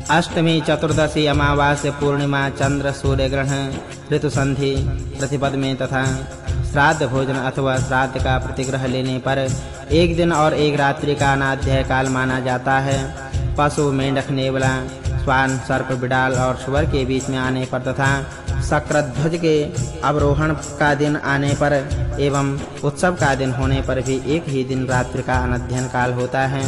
अष्टमी, चतुर्दशी, अमावास्या, पूर्णिमा, चंद्र सूर्य ग्रहण, ऋतु संधि प्रतिपद में तथा श्राद्ध भोजन अथवा श्राद्ध का प्रतिग्रह लेने पर एक दिन और एक रात्रि का अनाध्याय काल माना जाता है। पशु, मेंढक, नेवला, श्वान, सर्प, बिडाल और सुअर के बीच में आने पर तथा शक्रध्वज के अवरोहण का दिन आने पर एवं उत्सव का दिन होने पर भी एक ही दिन रात्रि का अनध्ययन काल होता है।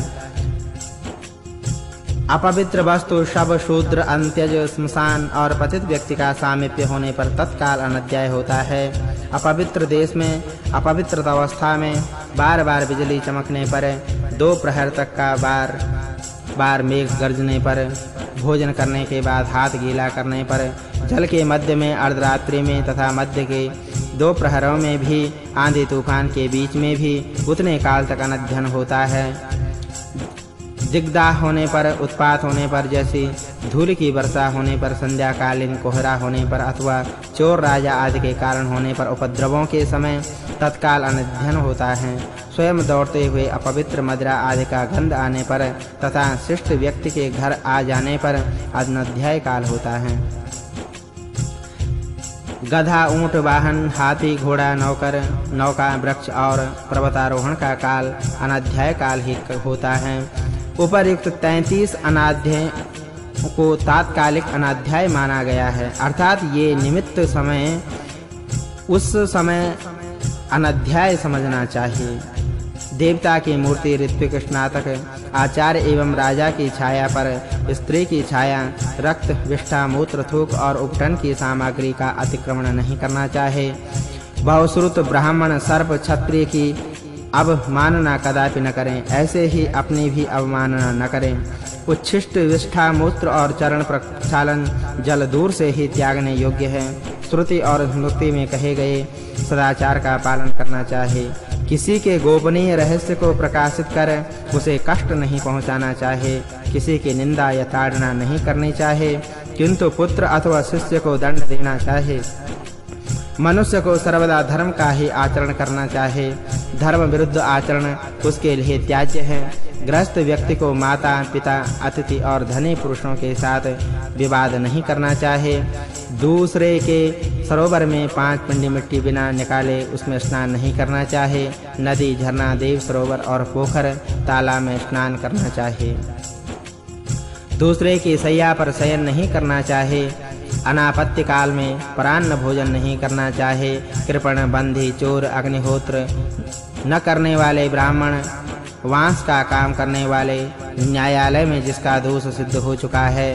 अपवित्र वस्तु, शव, शूद्र, अंत्यज, स्मशान और पतित व्यक्ति का सामीप्य होने पर तत्काल अनध्याय होता है। अपवित्र देश में अपवित्र अवस्था में बार-बार बिजली चमकने पर, 2 प्रहर तक का बार मेघ गरजने पर, भोजन करने के बाद हाथ गीला करने पर, जल के मध्य में अर्धरात्रि में तथा मध्य के 2 प्रहरों में भी, आंधी तूफान के बीच में भी उतने काल तक अनध्ययन होता है। दिग्दाह होने पर, उत्पात होने पर, जैसी धूल की वर्षा होने पर, संध्याकालीन कोहरा होने पर अथवा चोर राजा आदि के कारण होने पर, उपद्रवों के समय तत्काल अनध्ययन होता है। स्वयं दौड़ते हुए अपवित्र मदिरा आदि का गंध आने पर तथा शिष्ट व्यक्ति के घर आ जाने पर अनध्याय काल होता है। गधा, ऊंट, वाहन, हाथी, घोड़ा, नौका, वृक्ष और पर्वतारोहण का काल अनाध्याय काल ही होता है। उपर्युक्त 33 अनाध्याय को तात्कालिक अनाध्याय माना गया है, अर्थात ये निमित्त समय उस समय अनाध्याय समझना चाहिए। देवता की मूर्ति, ऋत्विक, स्नातक, आचार्य एवं राजा की छाया पर स्त्री की छाया, रक्त, विष्ठा, मूत्र, थूक और उपटन की सामग्री का अतिक्रमण नहीं करना चाहिए। बहुश्रुत, ब्राह्मण, सर्प, क्षत्रिय की अवमानना कदापि न करें, ऐसे ही अपनी भी अवमानना न करें। उच्छिष्ट, विष्ठा, मूत्र और चरण प्रक्षालन जल दूर से ही त्यागने योग्य है। श्रुति और स्मृति में कहे गए सदाचार का पालन करना चाहिए। किसी के गोपनीय रहस्य को प्रकाशित कर उसे कष्ट नहीं पहुंचाना चाहिए। किसी की निंदा या ताड़ना नहीं करनी चाहिए, किंतु पुत्र अथवा शिष्य को दंड देना चाहिए। मनुष्य को सर्वदा धर्म का ही आचरण करना चाहिए। धर्म विरुद्ध आचरण उसके लिए त्याज्य है। गृहस्थ व्यक्ति को माता, पिता, अतिथि और धनी पुरुषों के साथ विवाद नहीं करना चाहिए। दूसरे के सरोवर में 5 पिंडी मिट्टी बिना निकाले उसमें स्नान नहीं करना चाहिए। नदी, झरना, देव सरोवर और पोखर, तालाब में स्नान करना चाहिए। दूसरे की शैया पर शयन नहीं करना चाहिए। अनापत्ति काल में परान्न भोजन नहीं करना चाहिए। कृपण, बंधी, चोर, अग्निहोत्र न करने वाले, ब्राह्मण, वांस का काम करने वाले, न्यायालय में जिसका दोष सिद्ध हो चुका है,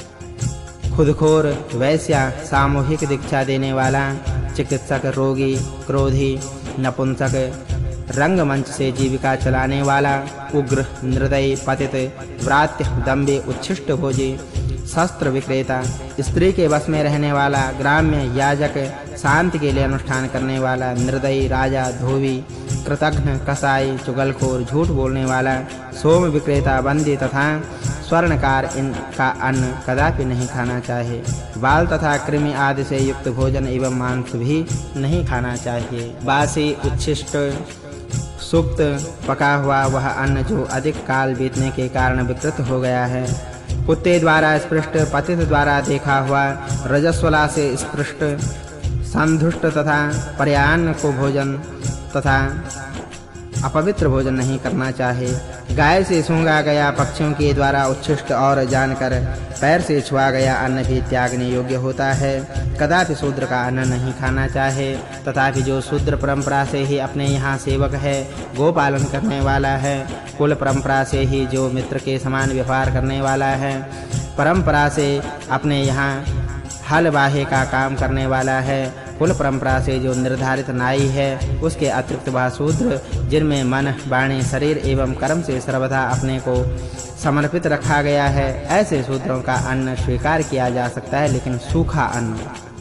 खुदखोर, वैश्या, सामूहिक दीक्षा देने वाला, चिकित्सक, रोगी, क्रोधी, नपुंसक, रंगमंच से जीविका चलाने वाला, उग्र, निर्दयी, पतित, व्रात्य, दंभी, उच्छिष्ट भोजी, शस्त्र विक्रेता, स्त्री के वश में रहने वाला, ग्राम्य, याजक, शांति के लिए अनुष्ठान करने वाला, निर्दयी, राजा, धोबी, कृतघ्न, कसाई, चुगलखोर, झूठ बोलने वाला, सोम विक्रेता, बंदी तथा स्वर्णकार इनका अन्न कदापि नहीं खाना चाहिए। बाल तथा कृमि आदि से युक्त भोजन एवं मांस भी नहीं खाना चाहिए। बासी, उच्छिष्ट, सुप्त, पका हुआ वह अन्न जो अधिक काल बीतने के कारण विकृत हो गया है, कुत्ते द्वारा स्पृष्ट, पतित द्वारा देखा हुआ, रजस्वला से स्पृष्ट, संधुष्ट तथा पर्यान्न को भोजन तथा अपवित्र भोजन नहीं करना चाहिए। गाय से सूंघा गया, पक्षियों के द्वारा उच्छिष्ट और जानकर पैर से छुआ गया अन्न भी त्यागने योग्य होता है। कदापि शूद्र का अन्न नहीं खाना चाहिए। तथापि जो शूद्र परंपरा से ही अपने यहाँ सेवक है, गोपालन करने वाला है, कुल परंपरा से ही जो मित्र के समान व्यवहार करने वाला है, परंपरा से अपने यहाँ हल बाहे का काम करने वाला है, कुल परंपरा से जो निर्धारित नाई है, उसके अतिरिक्त वह शूद्र जिनमें मन, वाणी, शरीर एवं कर्म से सर्वदा अपने को समर्पित रखा गया है, ऐसे शूद्रों का अन्न स्वीकार किया जा सकता है, लेकिन सूखा अन्न,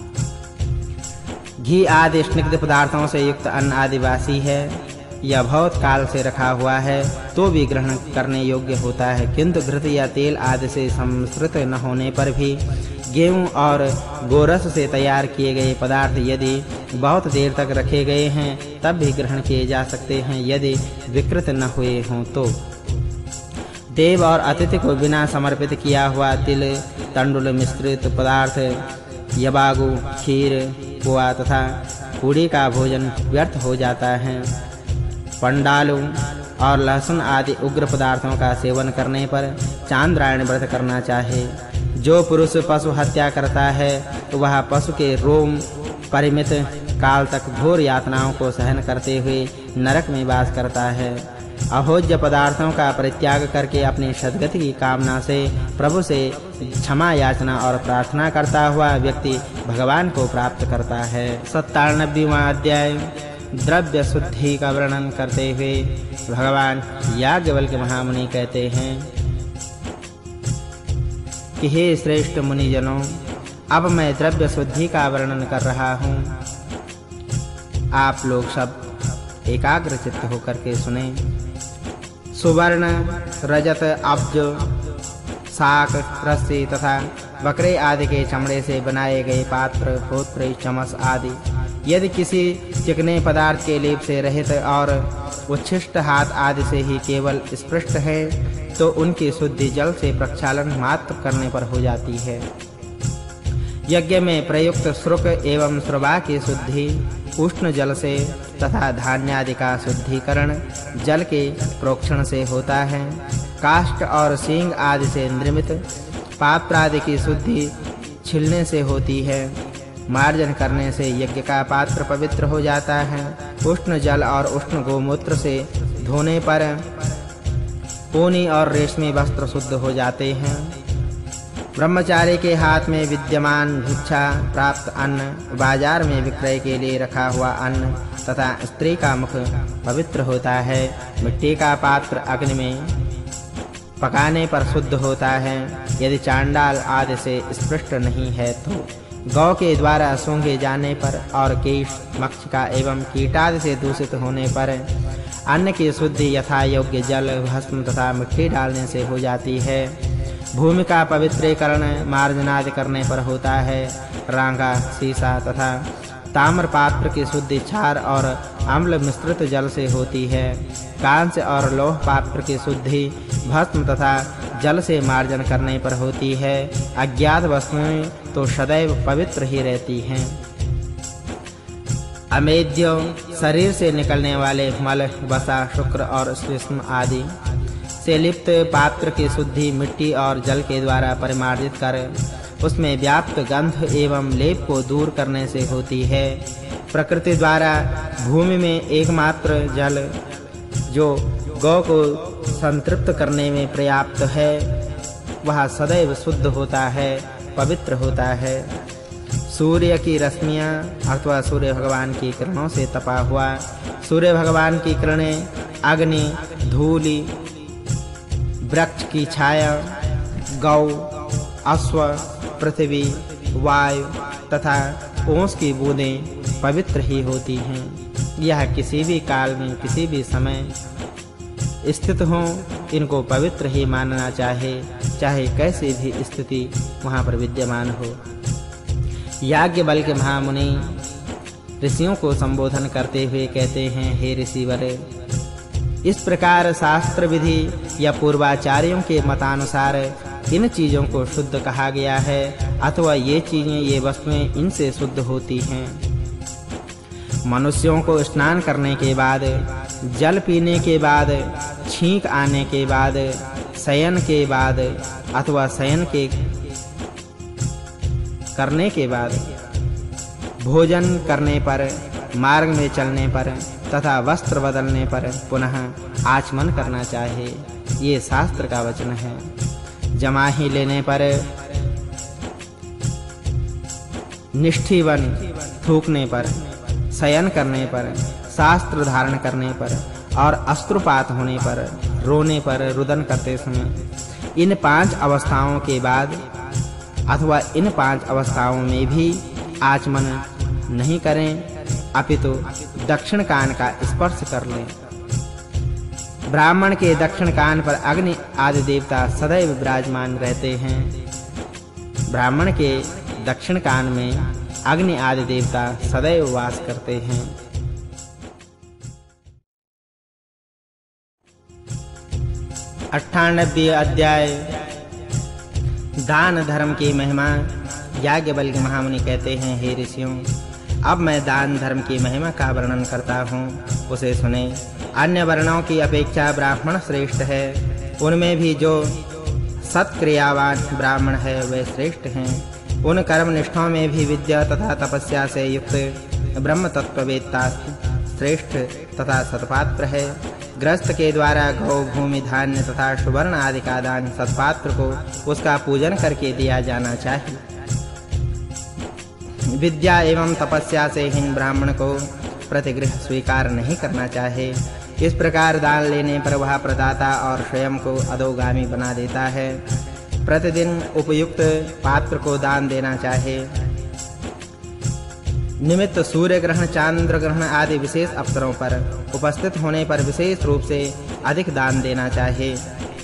घी आदि स्निग्ध पदार्थों से युक्त अन्न आदिवासी है या बहुत काल से रखा हुआ है तो भी ग्रहण करने योग्य होता है, किंतु घृत या तेल आदि से सम्मिश्रित न होने पर भी गेहूं और गोरस से तैयार किए गए पदार्थ यदि बहुत देर तक रखे गए हैं तब भी ग्रहण किए जा सकते हैं, यदि विकृत न हुए हों तो। देव और अतिथि को बिना समर्पित किया हुआ तिल, तंडुल मिश्रित पदार्थ, यबागु, खीर, पुआ तथा पूड़ी का भोजन व्यर्थ हो जाता है। पंडालु और लहसुन आदि उग्र पदार्थों का सेवन करने पर चांद्रायण व्रत करना चाहिए। जो पुरुष पशु हत्या करता है तो वह पशु के रोम परिमित काल तक घोर यातनाओं को सहन करते हुए नरक में वास करता है। अभोज्य पदार्थों का परित्याग करके अपनी सद्गति की कामना से प्रभु से क्षमा याचना और प्रार्थना करता हुआ व्यक्ति भगवान को प्राप्त करता है। 97वां अध्याय द्रव्य शुद्धि का वर्णन करते हुए भगवान याज्ञवल्क्य के महामुनि कहते हैं कि हे श्रेष्ठ मुनिजनों, अब मैं द्रव्य शुद्धि का वर्णन कर रहा हूँ। आप लोग सब एकाग्र चित्त होकर के सुने। सुवर्ण, रजत, अब्ज, शाक, रस्सी तथा बकरे आदि के चमड़े से बनाए गए पात्र, होत्र, चमच आदि यदि किसी चिकने पदार्थ के लेप से रहित और उच्छिष्ट हाथ आदि से ही केवल स्पृष्ट है तो उनकी शुद्धि जल से प्रक्षालन मात्र करने पर हो जाती है। यज्ञ में प्रयुक्त श्रुक एवं श्रुवा की शुद्धि उष्ण जल से तथा धान्य आदि का शुद्धिकरण जल के प्रोक्षण से होता है। काष्ठ और सींग आदि से निर्मित पात्र आदि की शुद्धि छिलने से होती है। मार्जन करने से यज्ञ का पात्र पवित्र हो जाता है। उष्ण जल और उष्ण गोमूत्र से धोने पर ऊनी और रेशमी वस्त्र शुद्ध हो जाते हैं। ब्रह्मचारी के हाथ में विद्यमान भिक्षा प्राप्त अन्न, बाजार में विक्रय के लिए रखा हुआ अन्न तथा स्त्री का मुख पवित्र होता है। मिट्टी का पात्र अग्नि में पकाने पर शुद्ध होता है। यदि चांडाल आदि से स्पृष्ट नहीं है तो गौ के द्वारा सूंघे जाने पर और कीट, मक्षिका एवं कीटादि से दूषित होने पर अन्न की शुद्धि यथा योग्य जल, भस्म तथा मिट्टी डालने से हो जाती है। भूमि का पवित्रीकरण मार्जनादि करने पर होता है। रांगा, सीसा तथा ताम्र पात्र की शुद्धि क्षार और अम्ल मिश्रित जल से होती है। कांस्य और लौह पात्र की शुद्धि भस्म तथा जल से मार्जन करने पर होती है। अज्ञात वस्तुएं तो सदैव पवित्र ही रहती हैं। अमेध्य शरीर से निकलने वाले मल, वसा, शुक्र और श्लेष्म आदि से लिप्त पात्र की शुद्धि मिट्टी और जल के द्वारा परिमार्जित कर उसमें व्याप्त गंध एवं लेप को दूर करने से होती है। प्रकृति द्वारा भूमि में एकमात्र जल जो गौ को संतृप्त करने में पर्याप्त है वह सदैव शुद्ध होता है, पवित्र होता है। सूर्य की रश्मियां अथवा सूर्य भगवान की किरणों से तपा हुआ सूर्य भगवान की किरणें अग्नि, धूलि, वृक्ष की छाया, गौ, अश्व, पृथ्वी, वायु तथा ओस की बूंदें पवित्र ही होती हैं। यह किसी भी काल में किसी भी समय स्थित हो इनको पवित्र ही मानना चाहे कैसी भी स्थिति वहां पर विद्यमान हो। याज्ञवल्क्य महामुनि ऋषियों को संबोधन करते हुए कहते हैं, हे ऋषिवर, इस प्रकार शास्त्र विधि या पूर्वाचार्यों के मतानुसार इन चीजों को शुद्ध कहा गया है अथवा ये चीजें, ये वस्तुएं इनसे शुद्ध होती हैं। मनुष्यों को स्नान करने के बाद, जल पीने के बाद, छींक आने के बाद, शयन के बाद अथवा शयन के करने के बाद, भोजन करने पर, मार्ग में चलने पर तथा वस्त्र बदलने पर पुनः आचमन करना चाहिए। ये शास्त्र का वचन है। जमाही लेने पर, निष्ठीवन थूकने पर, शयन करने पर, शास्त्र धारण करने पर और अश्रुपात होने पर, रोने पर, रुदन करते समय इन 5 अवस्थाओं के बाद अथवा इन 5 अवस्थाओं में भी आचमन नहीं करें अपितु दक्षिण कान का स्पर्श कर लें। ब्राह्मण के दक्षिण कान पर अग्नि आदि देवता सदैव विराजमान रहते हैं। ब्राह्मण के दक्षिण कान में अग्नि आदि देवता सदैव वास करते हैं। 98 अध्याय दान धर्म की महिमा। याज्ञवल्क्य महामुनि कहते हैं, हे ऋषियों, अब मैं दान धर्म की महिमा का वर्णन करता हूँ, उसे सुने। अन्य वर्णों की अपेक्षा ब्राह्मण श्रेष्ठ है। उनमें भी जो सत्क्रियावान ब्राह्मण है वे श्रेष्ठ हैं। उन कर्मनिष्ठों में भी विद्या तथा तपस्या से युक्त ब्रह्म तत्ववेत्ता श्रेष्ठ तथा सत्पात्र है। गृहस्थ के द्वारा गौ, भूमि, धान्य तथा सुवर्ण आदि का दान सत्पात्र को उसका पूजन करके दिया जाना चाहिए। विद्या एवं तपस्या से हीन ब्राह्मण को प्रतिगृह स्वीकार नहीं करना चाहिए। इस प्रकार दान लेने पर वह प्रदाता और स्वयं को अधोगामी बना देता है। प्रतिदिन उपयुक्त पात्र को दान देना चाहिए। निमित्त सूर्य ग्रहण, चांद्र ग्रहण आदि विशेष अवसरों पर उपस्थित होने पर विशेष रूप से अधिक दान देना चाहिए।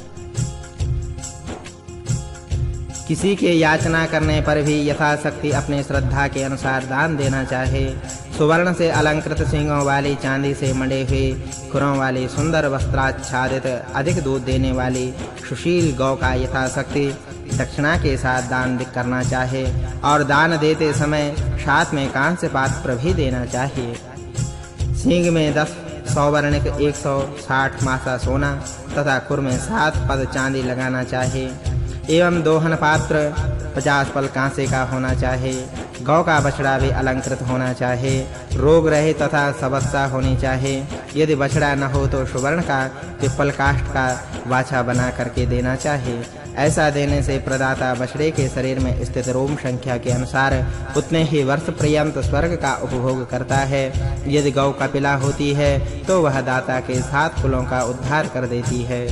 किसी के याचना करने पर भी यथाशक्ति अपनी श्रद्धा के अनुसार दान देना चाहिए। सुवर्ण से अलंकृत सींगों वाली, चांदी से मढ़े हुए खुरों वाली, सुंदर वस्त्राच्छादित, अधिक दूध देने वाली सुशील गौ का यथाशक्ति दक्षिणा के साथ दान करना चाहिए और दान देते समय साथ में कांस्य पात्र भी देना चाहिए। सींग में 10 सौवर्णिक 160 मासा सोना तथा खुर में 7 पद चांदी लगाना चाहिए एवं दोहन पात्र 50 पल कांसे का होना चाहिए। गौ का बछड़ा भी अलंकृत होना चाहिए। रोग रहित तथा सबस्सा होनी चाहिए। यदि बछड़ा न हो तो सुवर्ण का पिप्पल काष्ठ का वाछा बना करके देना चाहिए। ऐसा देने से प्रदाता बछड़े के शरीर में स्थित रोम संख्या के अनुसार उतने ही वर्ष पर्यंत स्वर्ग का उपभोग करता है। यदि गौ कपिला होती है तो वह दाता के 7 कुलों का उद्धार कर देती है।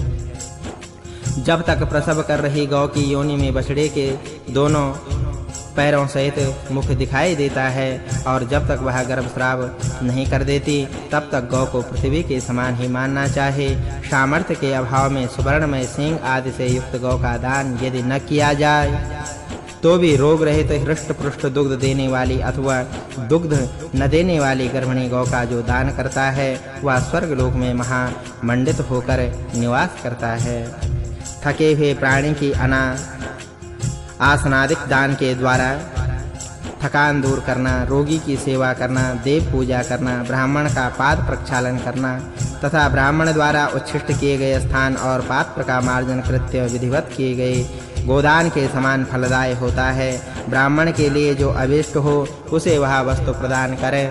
जब तक प्रसव कर रही गौ की योनि में बछड़े के दोनों पैरों सहित मुख दिखाई देता है और जब तक वह गर्भस्राव नहीं कर देती तब तक गौ को पृथ्वी के समान ही मानना चाहिए। सामर्थ्य के अभाव में सुवर्णमय सींग आदि से युक्त गौ का दान यदि न किया जाए तो भी रोग रहित हृष्ट-पुष्ट दुग्ध देने वाली अथवा दुग्ध न देने वाली गर्भिणी गौ का जो दान करता है वह स्वर्ग लोक में महामंडित होकर निवास करता है। थके हुए प्राणी की आसनादिक दान के द्वारा थकान दूर करना, रोगी की सेवा करना, देव पूजा करना, ब्राह्मण का पाद प्रक्षालन करना तथा ब्राह्मण द्वारा उच्छिष्ट किए गए स्थान और पात्र का मार्जन कृत्य विधिवत किए गए गोदान के समान फलदायी होता है। ब्राह्मण के लिए जो अभिष्ट हो उसे वह वस्तु प्रदान करे।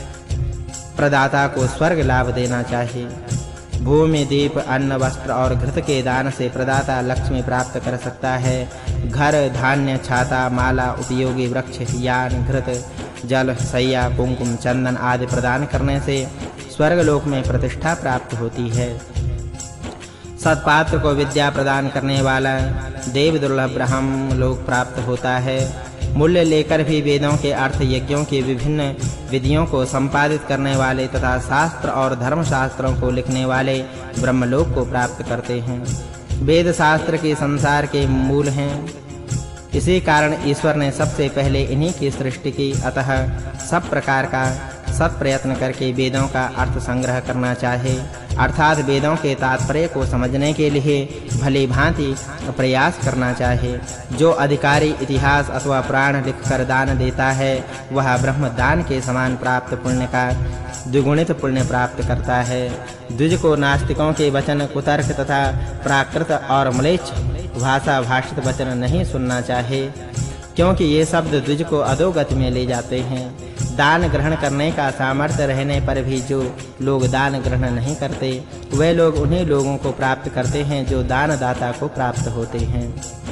प्रदाता को स्वर्ग लाभ देना चाहिए। भूमि, दीप, अन्न, वस्त्र और घृत के दान से प्रदाता लक्ष्मी प्राप्त कर सकता है। घर, धान्य, छाता, माला, उपयोगी वृक्ष, यान, घृत, जल, शैया, कुंकुम, चंदन आदि प्रदान करने से स्वर्ग लोक में प्रतिष्ठा प्राप्त होती है। सत्पात्र को विद्या प्रदान करने वाला देव दुर्लभ ब्रह्म लोक प्राप्त होता है। मूल्य लेकर भी वेदों के अर्थ, यज्ञों की विभिन्न विधियों को संपादित करने वाले तथा शास्त्र और धर्मशास्त्रों को लिखने वाले ब्रह्मलोक को प्राप्त करते हैं। वेद शास्त्र के संसार के मूल हैं। इसी कारण ईश्वर ने सबसे पहले इन्हीं की सृष्टि की। अतः सब प्रकार का सत प्रयत्न करके वेदों का अर्थ संग्रह करना चाहिए, अर्थात वेदों के तात्पर्य को समझने के लिए भली भांति प्रयास करना चाहिए। जो अधिकारी इतिहास अथवा पुराण लिखकर दान देता है वह ब्रह्म दान के समान प्राप्त पुण्य का द्विगुणित पुण्य प्राप्त करता है। द्विज को नास्तिकों के वचन, कुतर्क तथा प्राकृत और म्लेच्छ भाषा भाषित वचन नहीं सुनना चाहिए, क्योंकि ये शब्द द्विज को अधोगति में ले जाते हैं। दान ग्रहण करने का सामर्थ्य रहने पर भी जो लोग दान ग्रहण नहीं करते वे लोग उन्हीं लोगों को प्राप्त करते हैं जो दानदाता को प्राप्त होते हैं।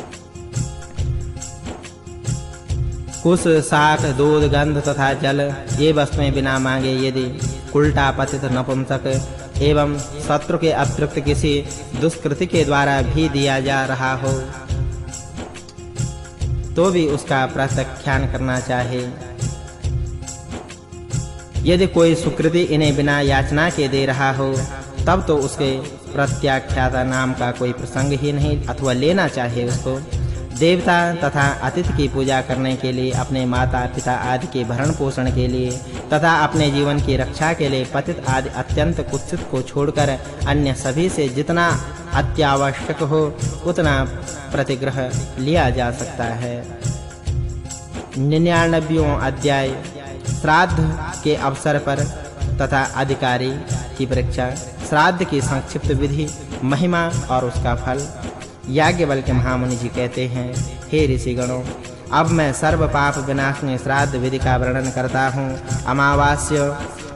कुश, शाक, दूध, गंध तथा जल ये वस्तुएं बिना मांगे यदि उल्टा पतित नपुंसक एवं शत्रु के अतिरिक्त किसी दुष्कृति के द्वारा भी दिया जा रहा हो तो भी उसका प्रत्याख्यान करना चाहिए। यदि कोई सुकृति इन्हें बिना याचना के दे रहा हो तब तो उसके प्रत्याख्याता नाम का कोई प्रसंग ही नहीं अथवा लेना चाहिए उसको। देवता तथा अतिथि की पूजा करने के लिए, अपने माता पिता आदि के भरण पोषण के लिए तथा अपने जीवन की रक्षा के लिए पतित आदि अत्यंत कुत्सित को छोड़कर अन्य सभी से जितना अत्यावश्यक हो उतना प्रतिग्रह लिया जा सकता है। 99वां अध्याय श्राद्ध के अवसर पर तथा अधिकारी की परीक्षा। श्राद्ध की संक्षिप्त विधि, महिमा और उसका फल। याज्ञवल्क्य महामुनि जी कहते हैं, हे ऋषिगणों, अब मैं सर्व पाप विनाशनी श्राद्ध विधि का वर्णन करता हूँ। अमावास्या,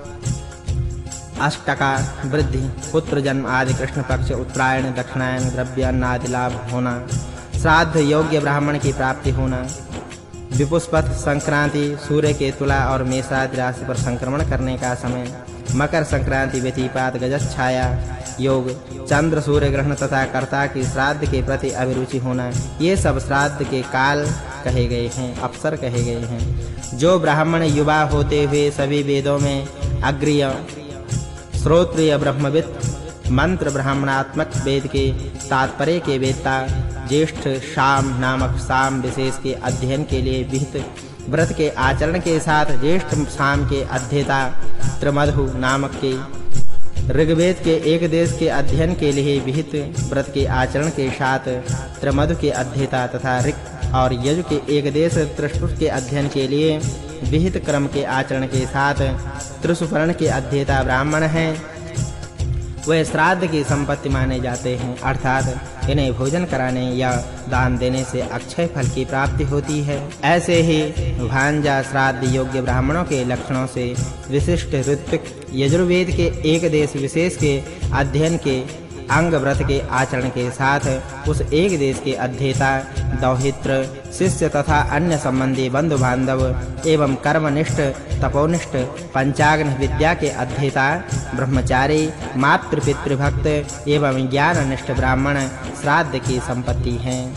अष्टका, वृद्धि, पुत्र जन्म आदि, कृष्ण पक्ष, उत्तरायण, दक्षिणायन, द्रव्य अन्न आदि लाभ होना, श्राद्ध योग्य ब्राह्मण की प्राप्ति होना, विपुष्पथ, संक्रांति, सूर्य के तुला और मेषादि राशि पर संक्रमण करने का समय, मकर संक्रांति, व्यतिपात, गजत छाया योग, चंद्र सूर्य ग्रहण तथा कर्ता की श्राद्ध के प्रति अभिरुचि होना, ये सब श्राद्ध के काल कहे गए हैं, अवसर कहे गए हैं। जो ब्राह्मण युवा होते हुए सभी वेदों में अग्रिय, श्रोत्रिय, ब्रह्मविद, मंत्र ब्राह्मणात्मक वेद के तात्पर्य के वेदता, ज्येष्ठ शाम नामक साम विशेष के अध्ययन के लिए विहित व्रत के आचरण के साथ ज्येष्ठ शाम के अध्येता, त्रिमधु नामक के ऋग्वेद के एक देश के अध्ययन के लिए विहित व्रत के आचरण के साथ त्रिमधु के अध्येता तथा ऋक् और यजु के एक देश त्रिशुर के अध्ययन के लिए विहित क्रम के आचरण के साथ त्रिसुपर्ण के अध्येता ब्राह्मण हैं, वे श्राद्ध की संपत्ति माने जाते हैं, अर्थात इन्हें भोजन कराने या दान देने से अक्षय फल की प्राप्ति होती है। ऐसे ही भांजा श्राद्ध योग्य ब्राह्मणों के लक्षणों से विशिष्ट ऋत्विक यजुर्वेद के एक देश विशेष के अध्ययन के अंग व्रत के आचरण के साथ उस एक देश के अध्येता, दौहित्र, शिष्य तथा अन्य संबंधी बंधु बांधव एवं कर्मनिष्ठ, तपोनिष्ठ, पंचाग्नि विद्या के अध्येता, ब्रह्मचारी, मातृ पितृभक्त एवं ज्ञाननिष्ठ ब्राह्मण श्राद्ध की संपत्ति हैं।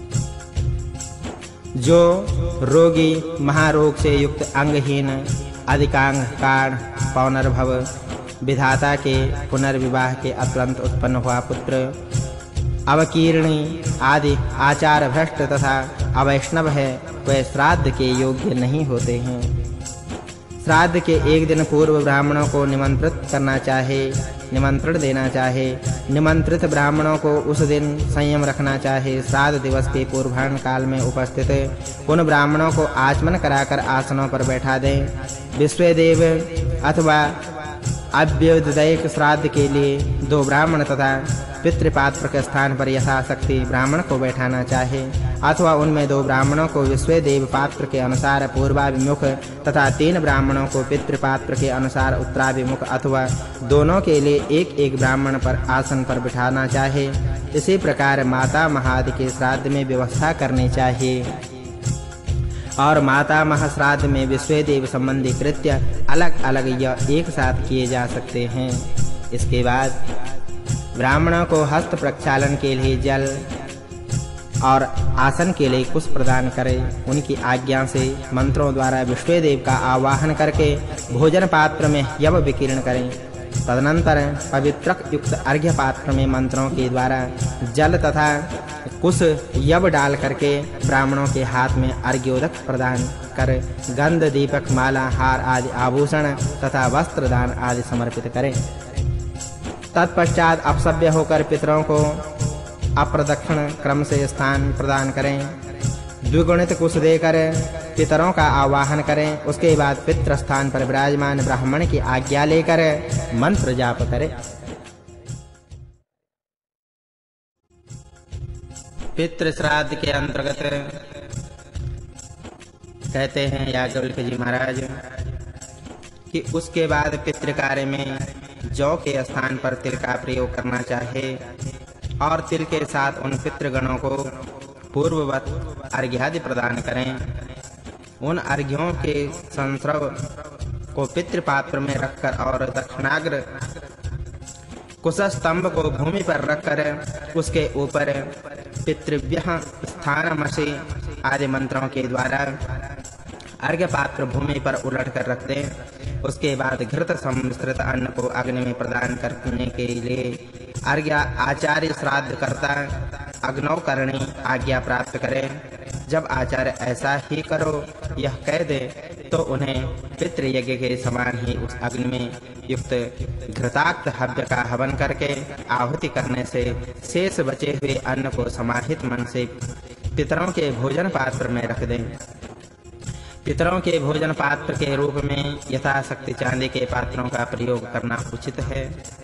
जो रोगी, महारोग से युक्त, अंगहीन, अधिकांग, काण, पौनर्भव, विधाता के पुनर्विवाह के अतुरंत उत्पन्न हुआ पुत्र, अवकीर्णी आदि आचार भ्रष्ट तथा अवैष्णव है, वे श्राद्ध के योग्य नहीं होते हैं। श्राद्ध के एक दिन पूर्व ब्राह्मणों को निमंत्रण देना चाहे, निमंत्रित ब्राह्मणों को उस दिन संयम रखना चाहे। श्राद्ध दिवस के पूर्वाह्न काल में उपस्थित उन ब्राह्मणों को आचमन कराकर आसनों पर बैठा दें। विश्वदेव अथवा अभ्युदयिक श्राद्ध के लिए 2 ब्राह्मण तथा पितृपात्र के स्थान पर यथाशक्ति ब्राह्मण को बैठाना चाहे, अथवा उनमें 2 ब्राह्मणों को विश्वदेव पात्र के अनुसार पूर्वाभिमुख तथा 3 ब्राह्मणों को पितृपात्र के अनुसार उत्तराभिमुख, अथवा दोनों के लिए एक ब्राह्मण पर आसन पर बिठाना चाहे। इसी प्रकार माता महादि के श्राद्ध में व्यवस्था करनी चाहिए और माता महाश्राद्ध में विश्वदेव संबंधी कृत्य अलग-अलग या एक साथ किए जा सकते हैं। इसके बाद ब्राह्मणों को हस्त प्रक्षालन के लिए जल और आसन के लिए कुश प्रदान करें। उनकी आज्ञा से मंत्रों द्वारा विश्वदेव का आवाहन करके भोजन पात्र में यव विकीर्ण करें। तदनंतर पवित्रक युक्त अर्घ्य पात्र में मंत्रों के द्वारा जल तथा कुश यव डाल करके ब्राह्मणों के हाथ में अर्घ्योदक प्रदान कर गंध, दीपक, माला, हार आदि आभूषण तथा वस्त्र दान आदि समर्पित करें। तत्पश्चात अपसभ्य होकर पितरों को अप्रदक्षिण क्रम से स्थान प्रदान करें। द्विगुणित कुश देकर पितरों का आवाहन करें। उसके बाद पितृ स्थान पर विराजमान ब्राह्मण की आज्ञा लेकर मंत्र जाप करें। पितृ श्राद्ध के अंतर्गत कहते हैं याज्ञवल्क्य जी महाराज कि उसके बाद पितृ कार्य में जौ के स्थान पर तिल का प्रयोग करना चाहिए और तिल के साथ उन पितृगणों को पूर्ववत अर्घ्यादि प्रदान करें। उन अर्घ्यों के संस्रव को पितृपात्र में रखकर और दक्षिणाग्र कुशस्तंभ को भूमि पर रखकर उसके ऊपर पितृभ्यः स्थानमसि आदि मंत्रों के द्वारा अर्घ्य पात्र भूमि पर उलट कर रख दें। उसके बाद घृत सम्मिश्रित अन्न को अग्नि में प्रदान करने के लिए अर्घ्य आचार्य श्राद्ध करता अग्नौकरणी आज्ञा प्राप्त करें। जब आचार्य ऐसा ही करो यह कह दे तो उन्हें पितृयज्ञ के समान ही उस अग्नि में युक्त घृताक्त हव्य का हवन करके आहुति करने से शेष बचे हुए अन्न को समाहित मन से पितरों के भोजन पात्र में रख दें। पितरों के भोजन पात्र के रूप में यथाशक्ति चांदी के पात्रों का प्रयोग करना उचित है।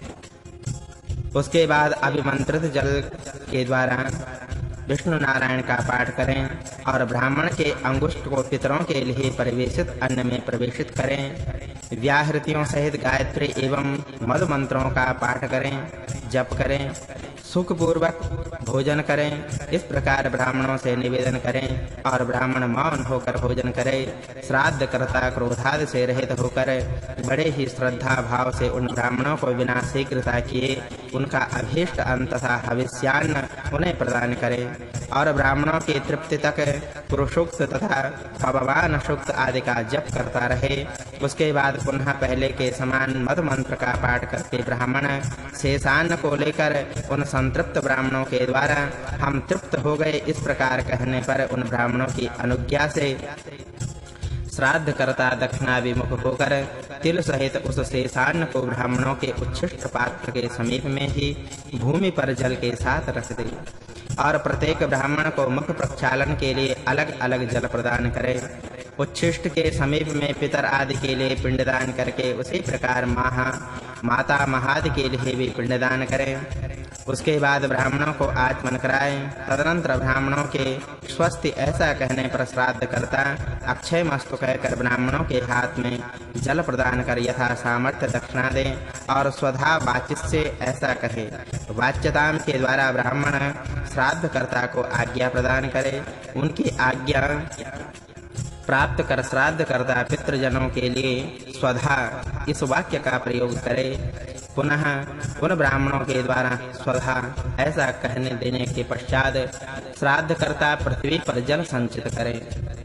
उसके बाद अभिमंत्रित जल के द्वारा विष्णु नारायण का पाठ करें और ब्राह्मण के अंगुष्ठ को पितरों के लिए परिवेशित अन्न में प्रवेशित करें। व्याहृतियों सहित गायत्री एवं मद मंत्रों का पाठ करें, जप करें, सुख पूर्वक भोजन करें। इस प्रकार ब्राह्मणों से निवेदन करें और ब्राह्मण मौन होकर भोजन करें। श्राद्ध कर्ता क्रोधादि से रहित होकर बड़े ही श्रद्धा भाव से उन ब्राह्मणों को बिना शीघ्रता किए उनका अभीष्ट अन्न तथा हविष्यान्न उन्हें प्रदान करें और ब्राह्मणों की तृप्ति तक पुरुषोक्त तथा पवमान सूक्त आदि का जप करता रहे। उसके बाद पुनः पहले के समान मद मंत्र का पाठ करके ब्राह्मण शेषान्न को लेकर उन संतृप्त ब्राह्मणों के द्वारा हम तृप्त हो गए इस प्रकार कहने पर उन ब्राह्मणों की अनुज्ञा से श्राद्ध करता दक्षिणाभिमुख होकर तिल सहित उस शेषान्न को ब्राह्मणों के उच्छिष्ट पात्र के समीप में ही भूमि पर जल के साथ रख दे और प्रत्येक ब्राह्मण को मुख प्रक्षालन के लिए अलग-अलग जल प्रदान करे। उच्छिष्ट के समीप में पितर आदि के लिए पिंडदान करके उसी प्रकार माता महादि के लिए भी पिंडदान करें। उसके बाद ब्राह्मणों को आचमन कराएं। तदनंतर ब्राह्मणों के स्वस्ति ऐसा कहने पर श्राद्ध करता अक्षय मस्तु कहकर ब्राह्मणों के हाथ में जल प्रदान कर यथा सामर्थ्य दक्षिणा दें और स्वधा वाचिस से ऐसा कहे। वाच्यताम के द्वारा ब्राह्मण श्राद्ध कर्ता को आज्ञा प्रदान करे। उनकी आज्ञा प्राप्त कर श्राद्ध कर्ता पितृजनों के लिए स्वधा इस वाक्य का प्रयोग करे। पुनः उन ब्राह्मणों के द्वारा स्वधा ऐसा कहने देने के पश्चात श्राद्ध कर्ता पृथ्वी पर जल संचित करे।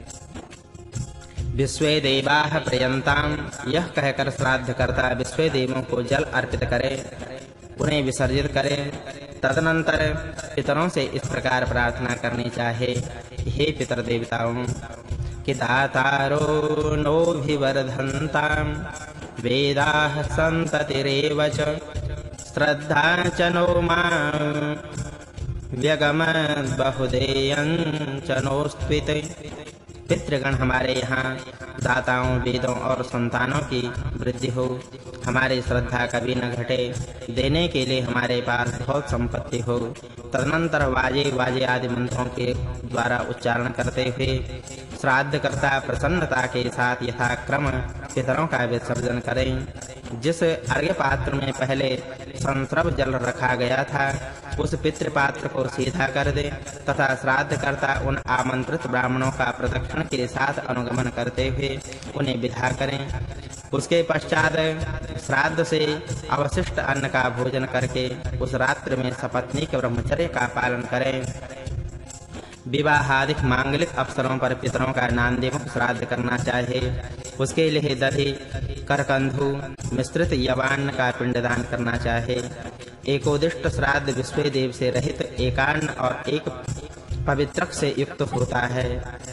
विश्वे देवाः प्रयंताम यह कहकर श्राद्ध कर्ता विश्वे देवों को जल अर्पित करे, उन्हें विसर्जित करे। तदनंतर पितरों से इस प्रकार प्रार्थना करनी चाहिए। हे पितर देवताओं, कि दातारो नोऽभिवर्धन्ताम् वेदाः सन्ततिरेव च श्रद्धा च नो मां व्यगमद् बहुधेयं च नोस्त्विते। पितृगण हमारे यहाँ दाताओं, वेदों और संतानों की वृद्धि हो, हमारी श्रद्धा कभी न घटे, देने के लिए हमारे पास बहुत संपत्ति हो। तदनंतर वाजे आदि मंत्रों के द्वारा उच्चारण करते हुए श्राद्ध कर्ता प्रसन्नता के साथ यथाक्रम पितरों का विसर्जन करें। जिस अर्घ्य पात्र में पहले संस्रव जल रखा गया था उस पितृ पात्र को सीधा कर दे तथा श्राद्ध कर्ता उन आमंत्रित ब्राह्मणों का प्रदक्षिण के साथ अनुगमन करते हुए उन्हें विदा करें। उसके पश्चात श्राद्ध से अवशिष्ट अन्न का भोजन करके उस रात्रि में सपत्नीक ब्रह्मचर्य का पालन करें। विवाहादिक मांगलिक अवसरों पर पितरों का नांदीमुख श्राद्ध करना चाहिए। उसके लिए दधि, करकंधु मिश्रित यवान्न का पिंडदान करना चाहिए। एकोदिष्ट श्राद्ध विश्वे देव से रहित एकान्न और एक पवित्रक से युक्त होता है।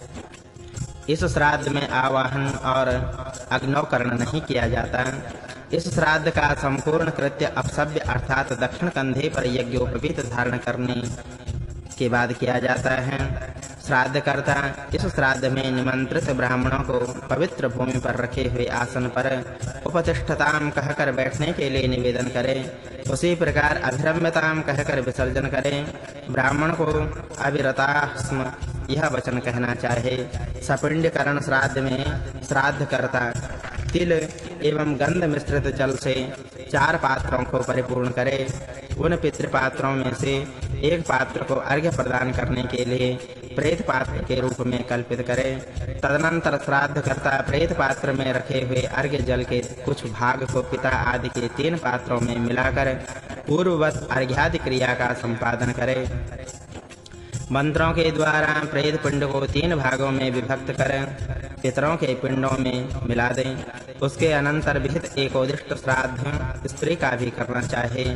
इस श्राद्ध में आवाहन और अग्नौकरण नहीं किया जाता। इस श्राद्ध का संपूर्ण कृत्य अपसव्य अर्थात दक्षिण कंधे पर यज्ञोपवीत धारण करने के बाद किया जाता है। श्राद्ध कर्ता इस श्राद्ध में निमंत्रित ब्राह्मणों को पवित्र भूमि पर रखे हुए आसन पर उपतिष्ठताम कहकर बैठने के लिए निवेदन करें। उसी प्रकार अभिरम्यताम कहकर विसर्जन करें। ब्राह्मण को अविरताः स्म यह वचन कहना चाहिए। सपिंडकरण श्राद्ध में श्राद्ध कर्ता तिल एवं गंध मिश्रित जल से 4 पात्रों को परिपूर्ण करे। उन पितृपात्रों में से एक पात्र को अर्घ्य प्रदान करने के लिए प्रेत पात्र के रूप में कल्पित करे। तदनंतर श्राद्ध कर्ता प्रेत पात्र में रखे हुए अर्घ्य जल के कुछ भाग को पिता आदि के 3 पात्रों में मिलाकर पूर्ववत अर्घ्यादि क्रिया का संपादन करे। मंत्रों के द्वारा प्रेत पिंड को 3 भागों में विभक्त करें, पितरों के पिंडों में मिला दें। उसके अनंतर विहित एकोदिष्ट श्राद्ध स्त्री का भी करना चाहिए।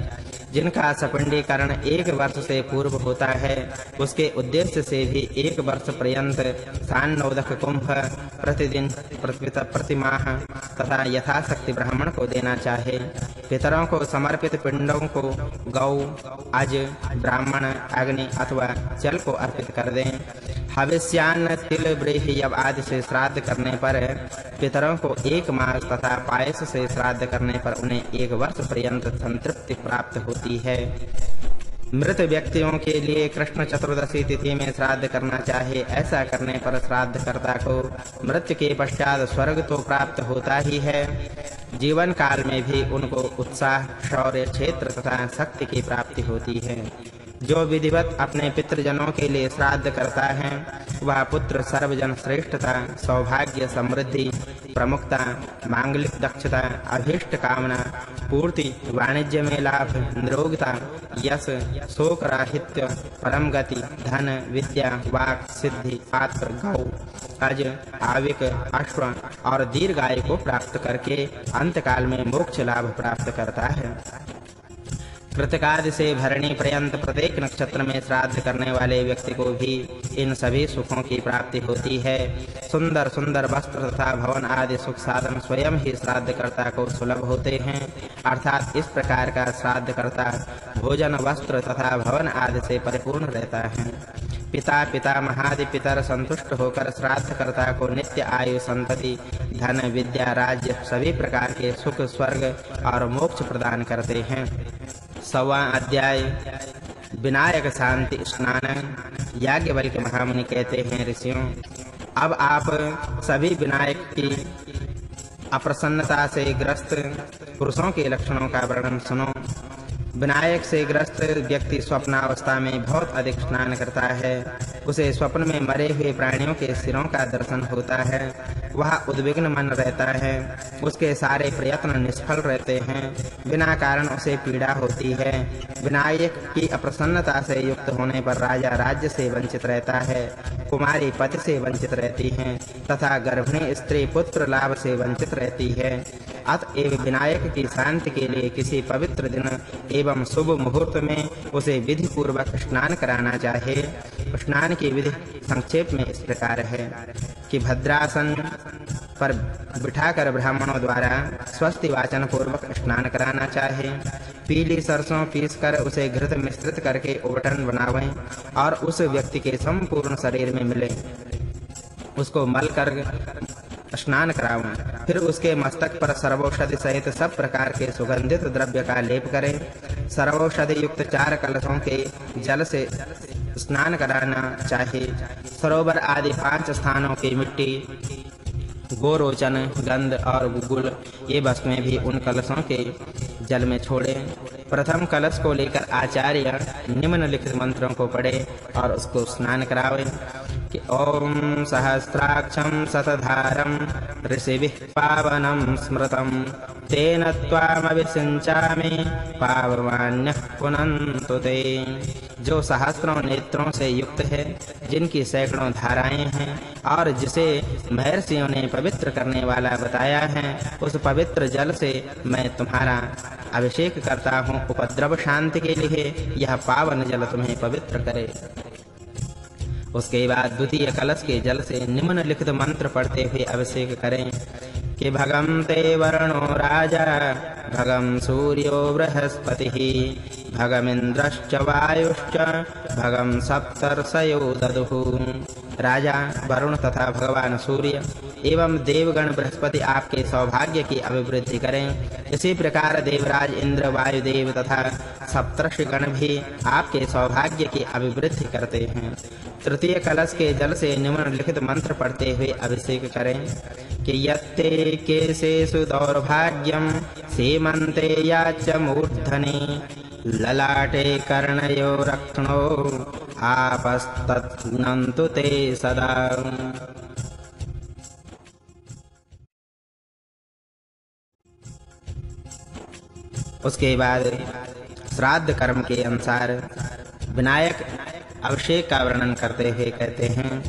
जिनका सपिंडीकरण 1 वर्ष से पूर्व होता है, उसके उद्देश्य से भी 1 वर्ष पर्यंत सान्नोदक कुंभ प्रतिदिन प्रतिमाह तथा यथाशक्ति ब्राह्मण को देना चाहे। पितरों को समर्पित पिंडों को गौ, अज, ब्राह्मण, अग्नि अथवा जल को अर्पित कर दें। हविष्यान्न, तिल, ब्रीहि आदि से श्राद्ध करने पर पितरों को 1 मास तथा पायस से श्राद्ध करने पर उन्हें 1 वर्ष पर्यंत संतृप्ति प्राप्त होती है। मृत व्यक्तियों के लिए कृष्ण चतुर्दशी तिथि में श्राद्ध करना चाहिए। ऐसा करने पर श्राद्धकर्ता को मृत्यु के पश्चात स्वर्ग तो प्राप्त होता ही है, जीवन काल में भी उनको उत्साह, शौर्य, क्षेत्र तथा शक्ति की प्राप्ति होती है। जो विधिवत अपने पितृजनों के लिए श्राद्ध करता है, वह पुत्र, सर्वजन श्रेष्ठता, सौभाग्य, समृद्धि, प्रमुखता, मांगलिक दक्षता, अभीष्ट कामना पूर्ति, वाणिज्य में लाभ, निरोगता, यश, शोक राहित्य, परम गति, धन, विद्या, वाक सिद्धि, पात्र, गौ, अज, आविक, अश्व और दीर्घायु को प्राप्त करके अंतकाल में मोक्ष लाभ प्राप्त करता है। कृतिकादि से भरणी पर्यंत प्रत्येक नक्षत्र में श्राद्ध करने वाले व्यक्ति को भी इन सभी सुखों की प्राप्ति होती है। सुंदर सुंदर वस्त्र तथा भवन आदि सुख साधन स्वयं ही श्राद्धकर्ता को सुलभ होते हैं, अर्थात इस प्रकार का श्राद्धकर्ता भोजन, वस्त्र तथा भवन आदि से परिपूर्ण रहता है। पिता, पितामहादि पितर संतुष्ट होकर श्राद्धकर्ता को नित्य आयु, संतति, धन, विद्या, राज्य सभी प्रकार के सुख, स्वर्ग और मोक्ष प्रदान करते हैं। 1वां अध्याय विनायक शांति स्नान। याज्ञवल्क्य महामुनि कहते हैं, ऋषियों, अब आप सभी विनायक की अप्रसन्नता से ग्रस्त पुरुषों के लक्षणों का वर्णन सुनो। विनायक से ग्रस्त व्यक्ति स्वप्नावस्था में बहुत अधिक स्नान करता है। उसे स्वप्न में मरे हुए प्राणियों के सिरों का दर्शन होता है। वह उद्विग्न मन रहता है, उसके सारे प्रयत्न निष्फल रहते हैं, बिना कारण उसे पीड़ा होती है। विनायक की अप्रसन्नता से युक्त होने पर राजा राज्य से वंचित रहता है, कुमारी पति से वंचित रहती है तथा गर्भिणी स्त्री पुत्र लाभ से वंचित रहती है। अतएव विनायक की शांति के लिए किसी पवित्र दिन एवं शुभ मुहूर्त में उसे विधि पूर्वक स्नान कराना चाहिए। स्नान की विधि संक्षेप में इस प्रकार है कि भद्रासन पर बिठाकर ब्राह्मणों द्वारा स्वस्ति वाचन पूर्वक स्नान कराना चाहिए। पीली सरसों पीसकर उसे घृत मिश्रित करके उबटन बनावें और उस व्यक्ति के संपूर्ण शरीर में मिले, उसको मल कर स्नान करावें। फिर उसके मस्तक पर सर्वौषधि सहित सब प्रकार के सुगंधित द्रव्य का लेप करें। सर्वौषधि युक्त 4 कलशों के जल से स्नान कराना चाहिए। सरोवर आदि 5 स्थानों की मिट्टी, गोरोचन, गंध और गुगुल ये वस्तुएं भी उन कलशों के जल में छोड़ें। प्रथम कलश को लेकर आचार्य निम्नलिखित मंत्रों को पढ़े और उसको स्नान करावें कि ओम सहस्राक्षं शतधारं ऋषिभिः पावनं स्मृतं तेन त्वामभिषिञ्चामि पावमान्यः पुनन्तु ते। जो सहस्रों नेत्रों से युक्त है, जिनकी सैकड़ों धाराएं हैं और जिसे महर्षियों ने पवित्र करने वाला बताया है, उस पवित्र जल से मैं तुम्हारा अभिषेक करता हूँ। उपद्रव शांति के लिए यह पावन जल तुम्हें पवित्र करे। उसके बाद द्वितीय कलश के जल से निम्नलिखित मंत्र पढ़ते हुए अभिषेक करें कि भगं ते वर्णो राजा भगं सूर्यो बृहस्पतिः भगमिन्द्रश्च वायुश्च भगं सप्तर्षयो ददुः। राजा वरुण तथा भगवान सूर्य एवं देवगण बृहस्पति आपके सौभाग्य की अभिवृद्धि करें। इसी प्रकार देवराज इंद्र, वायुदेव तथा सप्तर्षिगण भी आपके सौभाग्य की अभिवृद्धि करते हैं। तृतीय कलश के जल से निम्नलिखित मंत्र पढ़ते हुए अभिषेक करें कि यत्ते केशेषु दौर्भाग्यं सीमन्ते याच मूर्धनि ललाटे कर्णयो रक्ष्णो आपस्तत्नन्तु ते सदा। उसके बाद श्राद्ध कर्म के अनुसार विनायक अभिषेक का वर्णन करते हुए कहते हैं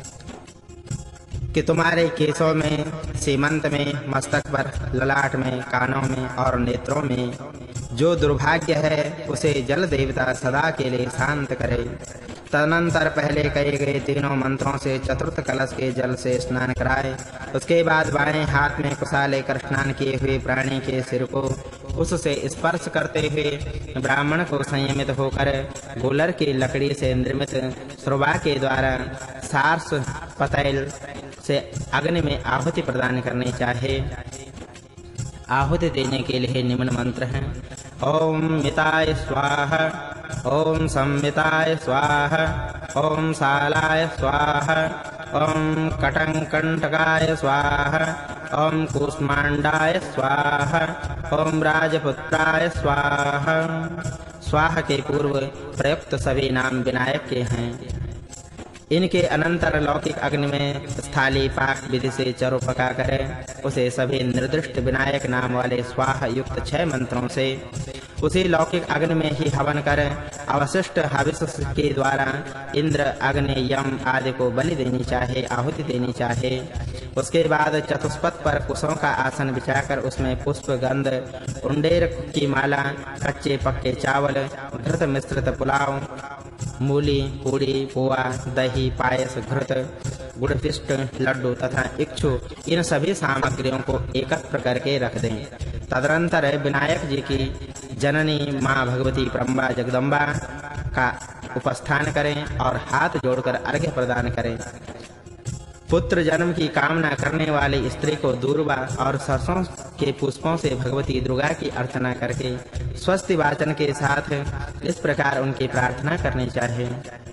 कि तुम्हारे केशों में, सीमंत में, मस्तक पर, ललाट में, कानों में और नेत्रों में जो दुर्भाग्य है उसे जल देवता सदा के लिए शांत करे। तदनंतर पहले कहे गए तीनों मंत्रों से चतुर्थ कलश के जल से स्नान कराए। उसके बाद बाएं हाथ में कुशा लेकर स्नान किए हुए प्राणी के सिर को उससे स्पर्श करते हुए ब्राह्मण को संयमित होकर गोलर की लकड़ी से निर्मित सुरवा के द्वारा सारस पतैल से अग्नि में आहुति प्रदान करनी चाहिए। आहुति देने के लिए निम्न मंत्र हैं: ओम मिताय स्वाहा, ओम संमिताय स्वाहा, ओम सालाय स्वाहा, ओम कटंकंटकाय स्वाहा, ओम कूष्मांडाय स्वाहा, ओम राजपुत्राय स्वाहा। स्वाहा के पूर्व प्रयुक्त सभी नाम विनायक के हैं। इनके अनंतर लौकिक अग्नि में स्थाली पाक विधि से चरु पका कर उसे सभी निर्दिष्ट विनायक नाम वाले स्वाहा युक्त 6 मंत्रों से उसी लौकिक अग्नि में ही हवन कर अवशिष्ट हविष के द्वारा इंद्र, अग्नि, यम आदि को बलि देनी चाहिए, आहुति देनी चाहिए। उसके बाद चतुष्पथ पर कुशों का आसन बिछाकर उसमें पुष्प, गंध, उंडेर की माला, कच्चे पक्के चावल, घृत मिश्रित पुलाव, मूली, पूड़ी, पोहा, दही, पायस, घृत, गुड़पिष्ट, लड्डू तथा इक्षु इन सभी सामग्रियों को एकत्र करके रख दें। तदनंतर विनायक जी की जननी मां भगवती प्रंबा जगदम्बा का उपस्थान करें और हाथ जोड़कर अर्घ्य प्रदान करें। पुत्र जन्म की कामना करने वाली स्त्री को दूर्वा और सरसों के पुष्पों से भगवती दुर्गा की अर्चना करके स्वस्ति वाचन के साथ इस प्रकार उनकी प्रार्थना करनी चाहिए: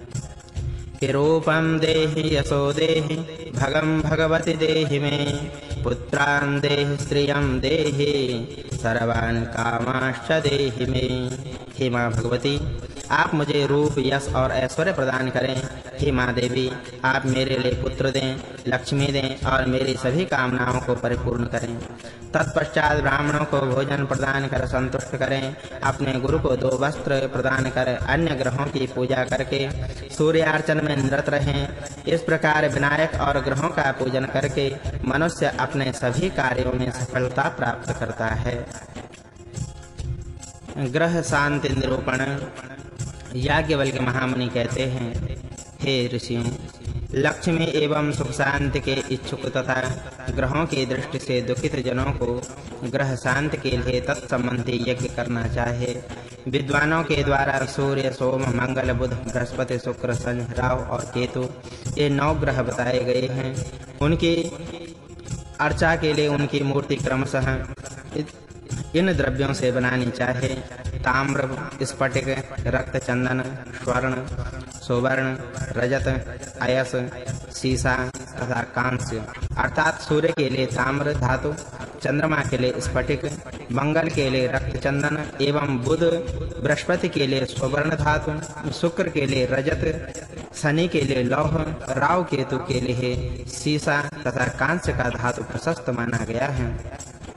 रूपं देहि यशो देहि भगं भगवति देहि मे, पुत्रान् देहि श्रियं देहि सर्वान् कामांश्च देहि मे। हे मां भगवती, आप मुझे रूप, यश और ऐश्वर्य प्रदान करें। हे मां देवी, आप मेरे लिए पुत्र दें, लक्ष्मी दें और मेरी सभी कामनाओं को परिपूर्ण करें। तत्पश्चात ब्राह्मणों को भोजन प्रदान कर संतुष्ट करें। अपने गुरु को 2 वस्त्र प्रदान कर अन्य ग्रहों की पूजा करके सूर्यार्चन में निरत रहें। इस प्रकार विनायक और ग्रहों का पूजन करके मनुष्य अपने सभी कार्यों में सफलता प्राप्त करता है। ग्रह शांति निरूपण। याज्ञवल्क्य महामुनि कहते हैं: हे ऋषियों, लक्ष्मी एवं सुख शांति के इच्छुक तथा ग्रहों की दृष्टि से दुखित जनों को ग्रह शांति के लिए तत्संबंधी यज्ञ करना चाहिए। विद्वानों के द्वारा सूर्य, सोम, मंगल, बुध, बृहस्पति, शुक्र, शनि, राहु और केतु ये 9 ग्रह बताए गए हैं। उनकी अर्चा के लिए उनकी मूर्ति क्रमशः इन द्रव्यों से बनानी चाहिए: ताम्र, स्फटिक, रक्त चंदन, स्वर्ण, सुवर्ण, रजत, अयस, सीसा तथा कांस्य। अर्थात सूर्य के लिए ताम्र धातु, चंद्रमा के लिए स्फटिक, मंगल के लिए रक्त चंदन एवं बुध, बृहस्पति के लिए सुवर्ण धातु, शुक्र के लिए रजत, शनि के लिए लौह, राहु केतु के लिए सीसा तथा कांस्य का धातु प्रशस्त माना गया है।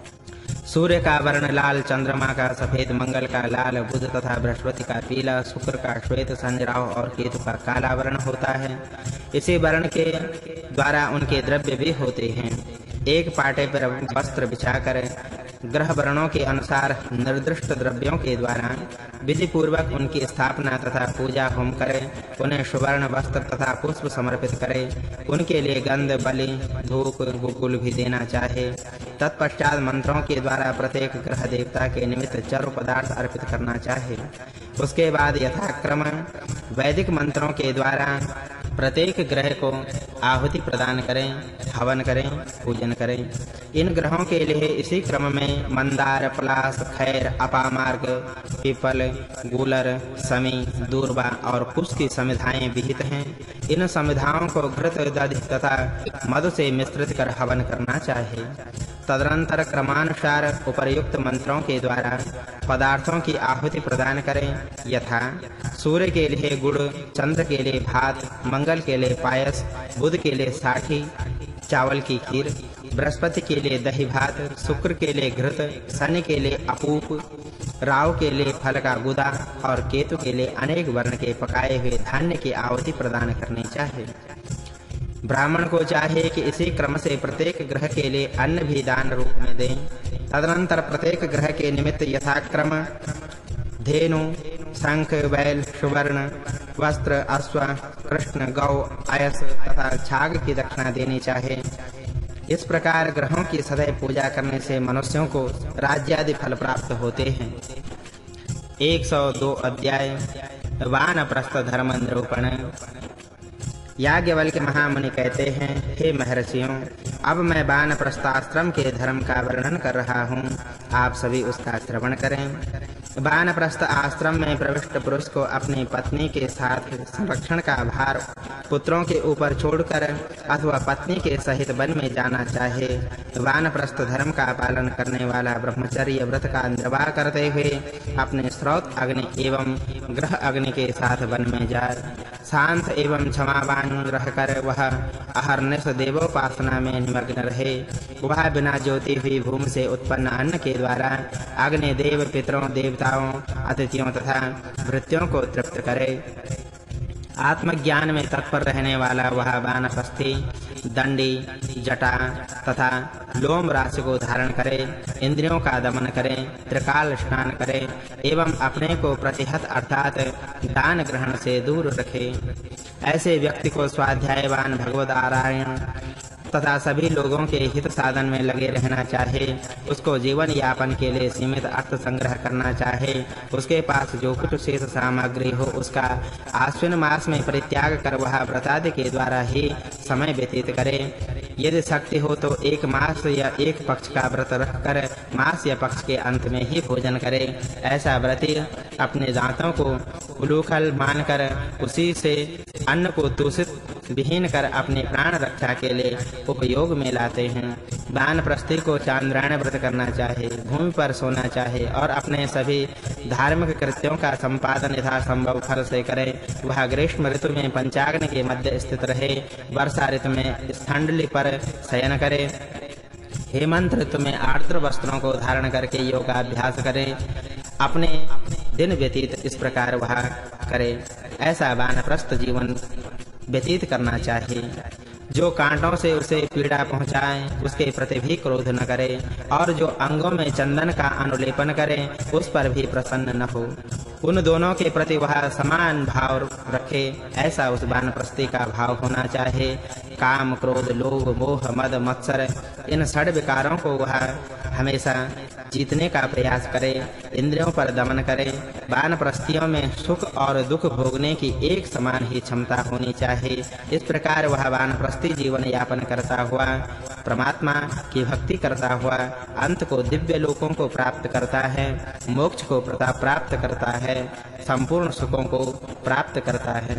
सूर्य का वर्ण लाल, चंद्रमा का सफेद, मंगल का लाल, बुध तथा बृहस्पति का पीला, शुक्र का श्वेत, शनि, राहु और केतु का काला वर्ण होता है। इसी वर्ण के द्वारा उनके द्रव्य भी होते हैं। एक पाटे पर वस्त्र बिछाकर ग्रह वर्णों के अनुसार निर्दिष्ट द्रव्यों के द्वारा विधि पूर्वक उनकी स्थापना तथा पूजा होम करें। उन्हें सुवर्ण वस्त्र तथा पुष्प समर्पित करें। उनके लिए गंध, बलि, धूप, गुग्गुल भी देना चाहिए। तत्पश्चात मंत्रों के द्वारा प्रत्येक ग्रह देवता के निमित्त चरु पदार्थ अर्पित करना चाहिए। उसके बाद यथाक्रम वैदिक मंत्रों के द्वारा प्रत्येक ग्रह को आहुति प्रदान करें, हवन करें, पूजन करें। इन ग्रहों के लिए इसी क्रम में मंदार, पलाश, खैर, अपामार्ग, पीपल, गूलर, समी, दूर्वा और कुश की समिधाएं विहित हैं। इन समिधाओं को घृत, दधि तथा मधु से मिश्रित कर हवन करना चाहिए। तदनंतर क्रमानुसार उपर्युक्त मंत्रों के द्वारा पदार्थों की आहुति प्रदान करें। यथा सूर्य के लिए गुड़, चंद्र के लिए भात, मंगल के लिए पायस, बुध के लिए साठी चावल की खीर, बृहस्पति के लिए दही भात, शुक्र के लिए घृत, शनि के लिए अपूप, राहु के लिए फल का गुदा और केतु के लिए अनेक वर्ण के पकाए हुए धान्य की आहुति प्रदान करनी चाहिए। ब्राह्मण को चाहिए कि इसी क्रम से प्रत्येक ग्रह के लिए अन्न भी दान रूप में दें। तदनंतर प्रत्येक ग्रह के निमित्त यथाक्रम धेनु, शंख, बैल, सुवर्ण, वस्त्र, अश्व, कृष्ण, गौ, अयस तथा छाग की दक्षिणा देनी चाहिए। इस प्रकार ग्रहों की सदैव पूजा करने से मनुष्यों को राज्यादि फल प्राप्त होते हैं। 102 अध्याय वानप्रस्थ धर्म निरूपण। याज्ञवल्क्य महामुनि कहते हैं, हे महर्षियों, अब मैं वानप्रस्थ आश्रम के धर्म का वर्णन कर रहा हूँ, आप सभी उसका श्रवण करें। वानप्रस्थ आश्रम में प्रविष्ट पुरुष को अपनी पत्नी के साथ संरक्षण का भार पुत्रों के ऊपर छोड़कर अथवा पत्नी के सहित वन में जाना चाहिए। वानप्रस्थ धर्म का पालन करने वाला ब्रह्मचर्य व्रत का निर्वाह करते हुए अपने स्रोत अग्नि एवं ग्रह अग्नि के साथ वन में जाए। शांत एवं क्षमावान रहकर वह अहर्निश देवोपासना में निमग्न रहे। वह बिना ज्योति हुई भूमि से उत्पन्न अन्न के द्वारा अग्नि देव, पितरों, देवताओं, अतिथियों तथा भृत्यों को तृप्त करे। आत्मज्ञान में तत्पर रहने वाला वह वानप्रस्थी दंडी, जटा तथा लोम राशि को धारण करे, इंद्रियों का दमन करे, त्रिकाल स्नान करे एवं अपने को प्रतिहत अर्थात दान ग्रहण से दूर रखे। ऐसे व्यक्ति को स्वाध्यायवान, भगवद आरायण तथा सभी लोगों के हित साधन में लगे रहना चाहिए। उसको जीवन यापन के लिए सीमित अर्थ संग्रह करना चाहिए। उसके पास जो कुछ शेष सामग्री हो उसका आश्विन मास में परित्याग कर वह व्रतादि के द्वारा ही समय व्यतीत करे। यदि शक्ति हो तो एक मास या एक पक्ष का व्रत रखकर मास या पक्ष के अंत में ही भोजन करे। ऐसा व्रती अपने दांतों को उलूखल मानकर उसी से अन्न को दूषित विहीन कर अपने प्राण रक्षा के लिए उपयोग में लाते हैं। वानप्रस्थी को चांद्रायण व्रत करना चाहिए, भूमि पर सोना चाहिए और अपने सभी धार्मिक कृत्यों का संपादन यथासंभव फल से करे। वह ग्रीष्म ऋतु में पंचाग्नि के मध्य स्थित रहे, वर्षा ऋतु में स्थंडली पर शयन करे, हेमंत ऋतु में आर्द्र वस्त्रों को धारण करके योगाभ्यास करे। अपने दिन व्यतीत इस प्रकार वह करे। ऐसा वानप्रस्थ जीवन व्यतीत करना चाहिए। जो कांटों से उसे पीड़ा पहुंचाए उसके प्रति भी क्रोध न करे और जो अंगों में चंदन का अनुलेपन करे उस पर भी प्रसन्न न हो। उन दोनों के प्रति वह समान भाव रखे। ऐसा उस वानप्रस्थी का भाव होना चाहिए। काम, क्रोध, लोभ, मोह, मद, मत्सर इन षड विकारों को वह हमेशा जीतने का प्रयास करे, इंद्रियों पर दमन करे। वानप्रस्थियों में सुख और दुख भोगने की एक समान ही क्षमता होनी चाहिए। इस प्रकार वह वानप्रस्थी जीवन यापन करता हुआ परमात्मा की भक्ति करता हुआ अंत को दिव्य लोकों को प्राप्त करता है, मोक्ष को प्राप्त करता है, संपूर्ण सुखों को प्राप्त करता है।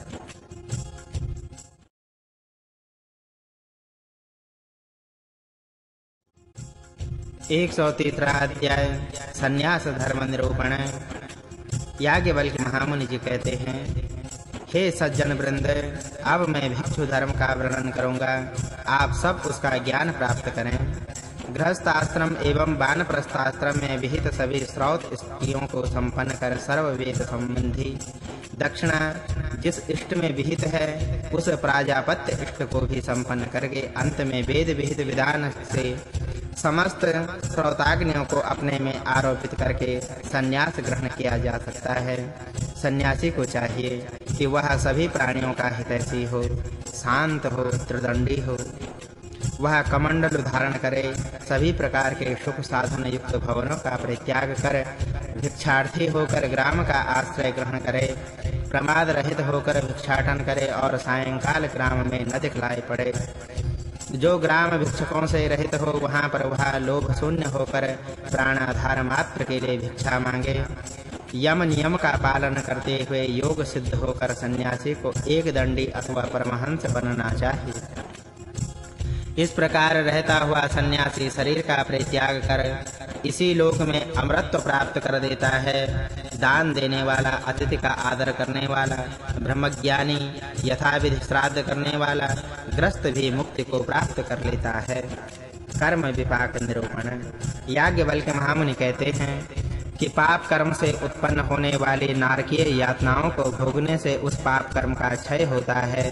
103 अध्याय संन्यास धर्म निरूपण। याज्ञवल्क्य महामुनि जी कहते हैं, हे सज्जन वृंद, अब मैं भिक्षु धर्म का वर्णन करूंगा, आप सब उसका ज्ञान प्राप्त करें। गृहस्थ आश्रम एवं वानप्रस्थ आश्रम में विहित सभी श्रौत स्त्रियों को संपन्न कर सर्ववेद संबंधी दक्षिणा जिस इष्ट में विहित है उस प्राजापत्य इष्ट को भी संपन्न करके अंत में वेद विहित विधान से समस्त श्रौताग्नियों को अपने में आरोपित करके संन्यास ग्रहण किया जा सकता है। सन्यासी को चाहिए कि वह सभी प्राणियों का हितैषी हो, शांत हो, त्रिदंडी हो। वह कमंडल धारण करे, सभी प्रकार के सुख साधन युक्त भवनों का परित्याग कर भिक्षार्थी होकर ग्राम का आश्रय ग्रहण करे, प्रमाद रहित होकर भिक्षाटन करे और सायंकाल ग्राम में न दिखलाई पड़े। जो ग्राम भिक्षुकों से रहित हो वहां पर वह लोभ शून्य होकर प्राणाधार मात्र के लिए भिक्षा मांगे। यम नियम का पालन करते हुए योग सिद्ध होकर सन्यासी को एक दंडी अथवा परमहंस बनना चाहिए। इस प्रकार रहता हुआ सन्यासी शरीर का परित्याग कर इसी लोक में अमरत्व प्राप्त कर देता है। दान देने वाला, अतिथि का आदर करने वाला, ब्रह्मज्ञानी, यथाविधि श्राद्ध करने वाला ग्रस्त भी मुक्ति को प्राप्त कर लेता है। कर्म विपाक निरूपण। याज्ञवल्क्य महामुनि कहते हैं कि पाप कर्म से उत्पन्न होने वाली नारकीय यातनाओं को भोगने से उस पाप कर्म का क्षय होता है।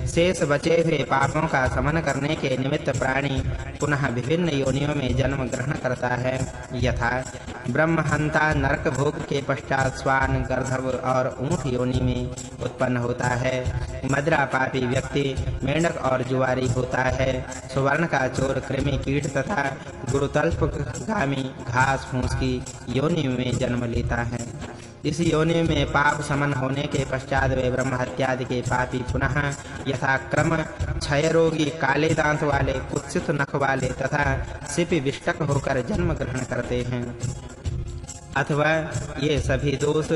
शेष बचे हुए पापों का शमन करने के निमित्त प्राणी पुनः विभिन्न योनियों में जन्म ग्रहण करता है। यथा ब्रह्महंता नरक भोग के पश्चात स्वान, गर्दभ और ऊंट योनि में उत्पन्न होता है। मदिरा पापी व्यक्ति मेंढक और जुआरी होता है। सुवर्ण का चोर कृमि कीट तथा गुरुतल्पगामी घास फूस की योनि में जन्म लेता है। इस योनि में पाप समन होने के पश्चात वे ब्रह्म हत्यादि के पापी पुनः यथाक्रम क्षय रोगी, काले दांत वाले, कुत्सित नख वाले तथा सिपि विष्टक होकर जन्म ग्रहण करते हैं। अथवा ये सभी दोष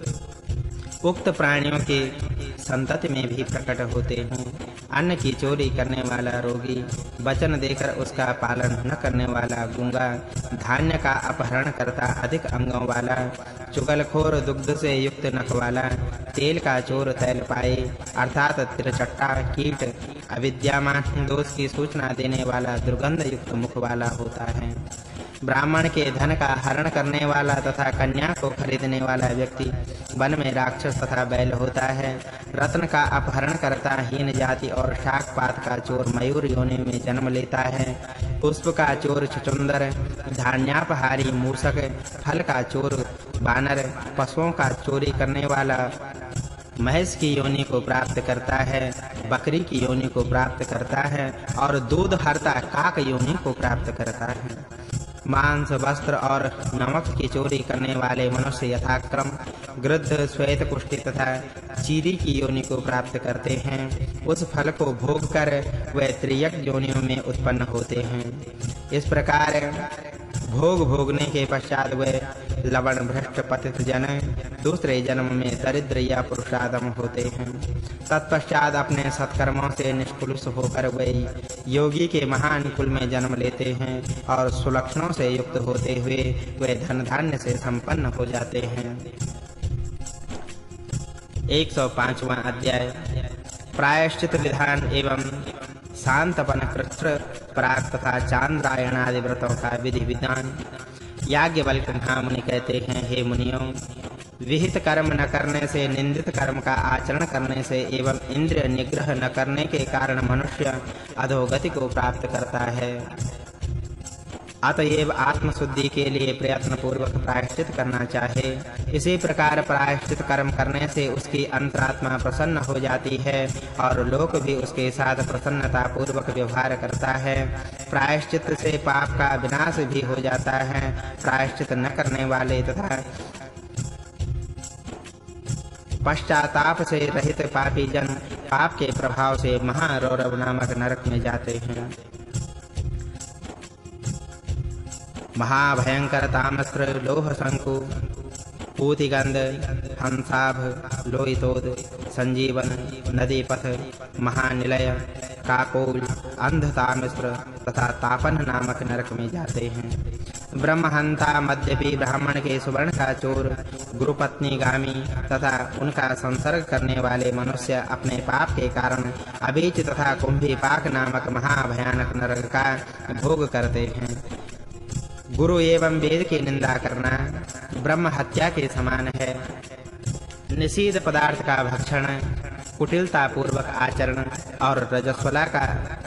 उक्त प्राणियों की संतति में भी प्रकट होते हैं। अन्न की चोरी करने वाला रोगी, वचन देकर उसका पालन न करने वाला गूंगा, धान्य का अपहरण करता अधिक अंगों वाला, चुगलखोर, दुग्ध से युक्त नख वाला, तेल का चोर, तैल पाए अर्थात तिरचट्टा, कीट, अविद्यामान दोष की सूचना देने वाला, दुर्गंध युक्त मुख वाला होता है। ब्राह्मण के धन का हरण करने वाला तथा कन्या को खरीदने वाला व्यक्ति वन में राक्षस तथा बैल होता है। रत्न का अपहरण करता हीन जाति और शाक पात का चोर मयूर योनि में जन्म लेता है। पुष्प का चोर छुचुंदर, धान्यापहारी मूषक, फल का चोर बानर, पशुओं का चोरी करने वाला महेश की योनि को प्राप्त करता है, बकरी की योनि को प्राप्त करता है और दूध हरता काक योनि को प्राप्त करता है। मांस, वस्त्र और नमक की चोरी करने वाले मनुष्य यथाक्रम गृध्र, श्वेत कुष्ठी तथा चीरी की योनि को प्राप्त करते हैं। उस फल को भोग कर वे त्रियक योनियों में उत्पन्न होते हैं। इस प्रकार भोग भोगने के पश्चात वे लवण भ्रष्ट पतित जन दूसरे जन्म में दरिद्र या पुरुषादम होते हैं। तत्पश्चात अपने सत्कर्मों से निष्कुलुष होकर वे योगी के महान कुल में जन्म लेते हैं और सुलक्षणों से युक्त होते हुए वे धन धान्य से संपन्न हो जाते हैं। 105वां अध्याय प्रायश्चित विधान एवं शांतपन कृत्र प्राग तथा चांद्रायण आदि व्रतों का विधि विधान। याज्ञवल्क्य महामुनि कहते हैं, हे मुनियों, विहित कर्म न करने से, निंदित कर्म का आचरण करने से एवं इंद्रिय निग्रह न करने के कारण मनुष्य अधोगति को प्राप्त करता है। अतएव आत्मशुद्धि के लिए प्रयत्न पूर्वक प्रायश्चित करना चाहिए। इसी प्रकार प्रायश्चित कर्म करने से उसकी अंतरात्मा प्रसन्न हो जाती है और लोक भी उसके साथ प्रसन्नता पूर्वक व्यवहार करता है। प्रायश्चित से पाप का विनाश भी हो जाता है। प्रायश्चित न करने वाले तथा पश्चाताप से रहित पापी जन पाप के प्रभाव से महारौरव नामक नरक में जाते हैं। महाभयंकर तामस्त्र, लोह शंकु, पूतिगंध, हंसाभ, लोहितोद, संजीवन, नदीपथ, महानिलय, काकोल, अंधतामिस्र तथा तापन नामक नरक में जाते हैं। ब्रह्महंता, मद्यपी, ब्राह्मण के सुवर्ण का चोर, गुरुपत्नीगामी तथा उनका संसर्ग करने वाले मनुष्य अपने पाप के कारण अबीच तथा कुंभीपाक नामक महाभयानक नरक का भोग करते हैं। गुरु एवं वेद की निंदा करना ब्रह्म हत्या के समान है। निषिद्ध पदार्थ का भक्षण, कुटिलता पूर्वक आचरण और रजस्वला का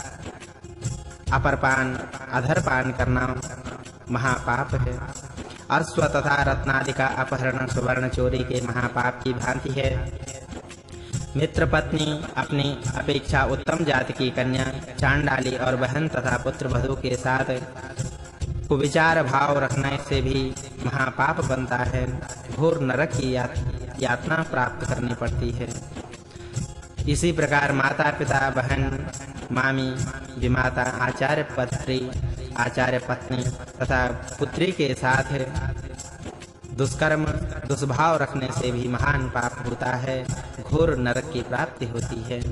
अपरपान, अधरपान करना महापाप है। अश्व तथा रत्नादि का अपहरण सुवर्ण चोरी के महापाप की भांति है। मित्र पत्नी अपनी अपेक्षा उत्तम जाति की कन्या, चांडाली और बहन तथा पुत्र वधू के साथ कुविचार भाव रखने से भी महापाप बनता है। घोर नरक की यातना प्राप्त करनी पड़ती है। इसी प्रकार माता पिता, बहन, मामी, विमाता, आचार्य पत्री, आचार्य पत्नी तथा पुत्री के साथ दुष्कर्म, दुष्भाव रखने से भी महान पाप होता है। घोर नरक की प्राप्ति होती है।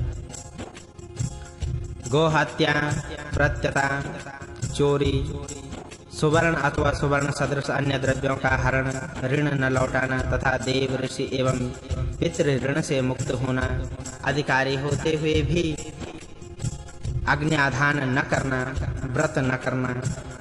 गोहत्या, प्रत्यता, चोरी, सुवर्ण अथवा सुवर्ण सदृश अन्य द्रव्यों का हरण, ऋण न लौटाना तथा देव, ऋषि एवं पितृ ऋण से मुक्त होना, अधिकारी होते हुए भी अग्न्याधान न करना, व्रत न करना,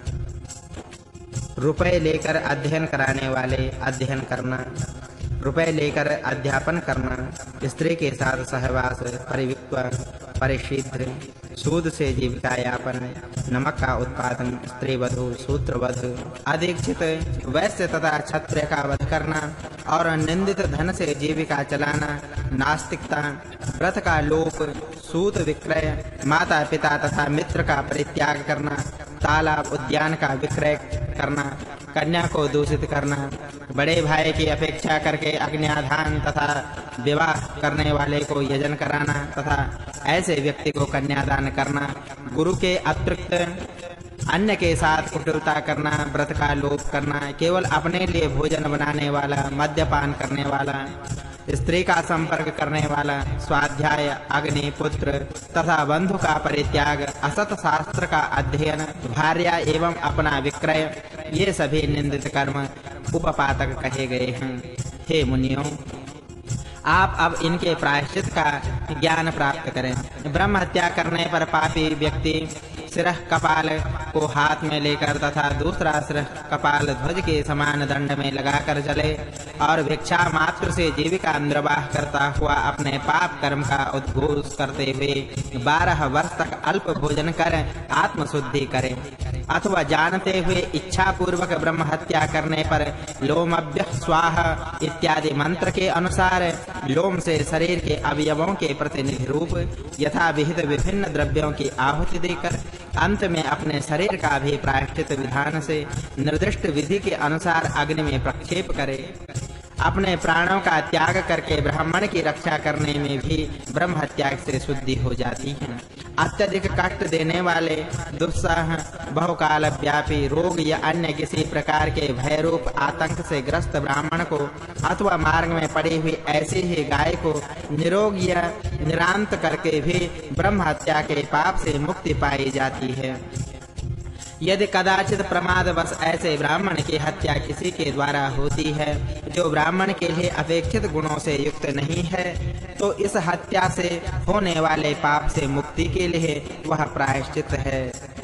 रुपए लेकर अध्ययन कराने वाले अध्ययन करना, रुपए लेकर अध्यापन करना, स्त्री के साथ सहवास, परिविक्व, परिसिद्ध, सूद से जीविका यापन, नमक का उत्पादन, स्त्री वधु, शूद्र वधु, अदीक्षित वैश्य तथा क्षत्रिय का वध करना और निंदित धन से जीविका चलाना, नास्तिकता, व्रत का लोप, सूत विक्रय, माता पिता तथा मित्र का परित्याग करना, तालाब उद्यान का विक्रय करना, कन्या को दूषित करना, बड़े भाई की अपेक्षा करके अज्ञाधान तथा विवाह करने वाले को यजन कराना तथा ऐसे व्यक्ति को कन्यादान करना, गुरु के अतिरिक्त अन्य के साथ कुटिलता करना, व्रत का लोप करना, केवल अपने लिए भोजन बनाने वाला, मद्यपान करने वाला, स्त्री का संपर्क करने वाला, स्वाध्याय, अग्नि, पुत्र तथा बंधु का परित्याग, असत शास्त्र का अध्ययन, भार्या एवं अपना विक्रय, ये सभी निंदित कर्म उपपातक कहे गए हैं। हे मुनियों, आप अब इनके प्रायश्चित का ज्ञान प्राप्त करें। ब्रह्म हत्या करने पर पापी व्यक्ति सिरह कपाल को हाथ में लेकर तथा दूसरा सिरह कपाल ध्वज के समान दंड में लगाकर जले और भिक्षा मात्र से जीविका निर्वाह करता हुआ अपने पाप कर्म का उद्घोष करते हुए 12 वर्ष तक अल्प भोजन कर आत्मशुद्धि करे, अथवा जानते हुए इच्छा पूर्वक ब्रह्म हत्या करने पर लोमभ्य स्वाहा इत्यादि मंत्र के अनुसार लोम से शरीर के अवयवों के प्रतिनिधि रूप यथा विहित विभिन्न द्रव्यों की आहुति देकर अंत में अपने शरीर का भी प्रायश्चित विधान से निर्दिष्ट विधि के अनुसार अग्नि में प्रक्षेप करे। अपने प्राणों का त्याग करके ब्राह्मण की रक्षा करने में भी ब्रह्म हत्या से शुद्धि हो जाती है। अत्यधिक कष्ट देने वाले, दुस्सह, बहुकाल व्यापी रोग या अन्य किसी प्रकार के भय रूप आतंक से ग्रस्त ब्राह्मण को अथवा मार्ग में पड़ी हुई ऐसी ही गाय को निरोग या निरांत करके भी ब्रह्म हत्या के पाप से मुक्ति पाई जाती है। यदि कदाचित प्रमादवश ऐसे ब्राह्मण की हत्या किसी के द्वारा होती है जो ब्राह्मण के लिए अपेक्षित गुणों से युक्त नहीं है, तो इस हत्या से होने वाले पाप से मुक्ति के लिए वह प्रायश्चित है।